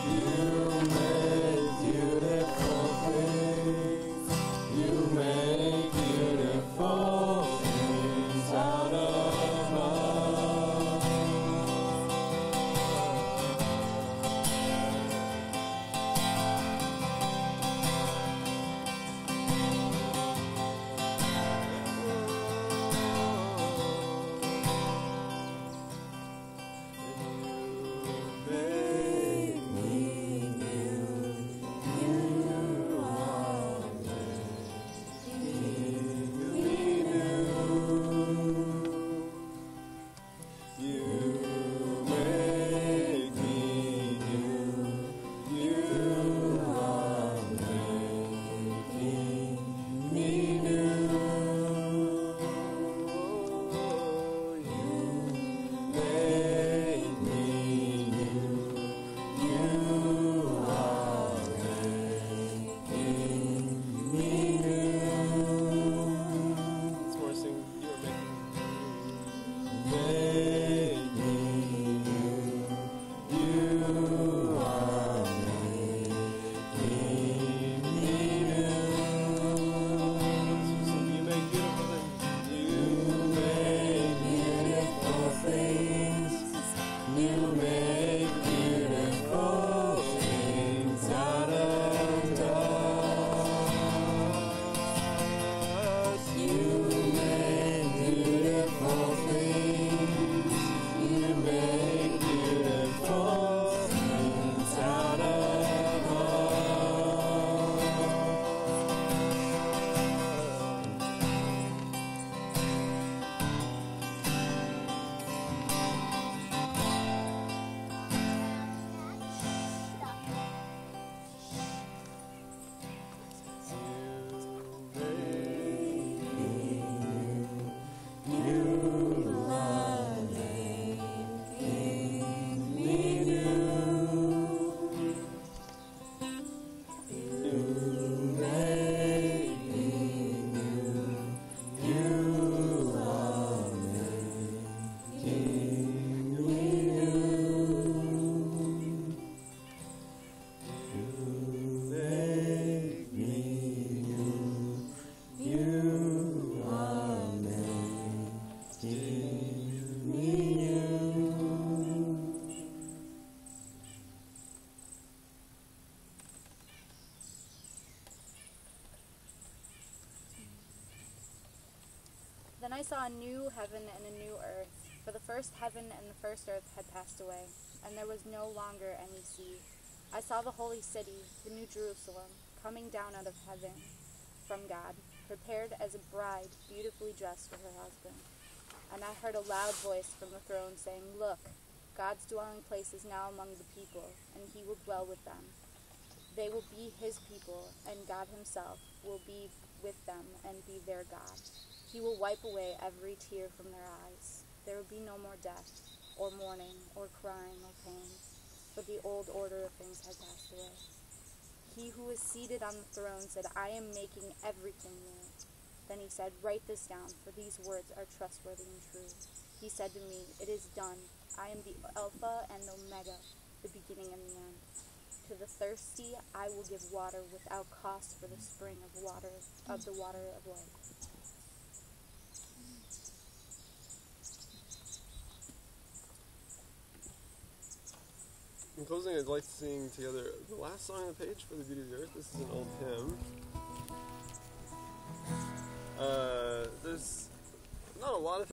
Then I saw a new heaven and a new earth, for the first heaven and the first earth had passed away, and there was no longer any sea. I saw the holy city, the new Jerusalem, coming down out of heaven from God, prepared as a bride beautifully dressed for her husband. And I heard a loud voice from the throne saying, "Look, God's dwelling place is now among the people, and he will dwell with them. They will be his people, and God himself will be with them and be their God. He will wipe away every tear from their eyes. There will be no more death, or mourning, or crying, or pain, for the old order of things had passed away." He who was seated on the throne said, "I am making everything new." Then he said, "Write this down, for these words are trustworthy and true." He said to me, "It is done. I am the Alpha and the Omega, the beginning and the end. To the thirsty I will give water without cost for the spring of the water of life." In closing, I'd like to sing together the last song on the page for the Beauty of the Earth. This is an old hymn. There's not a lot of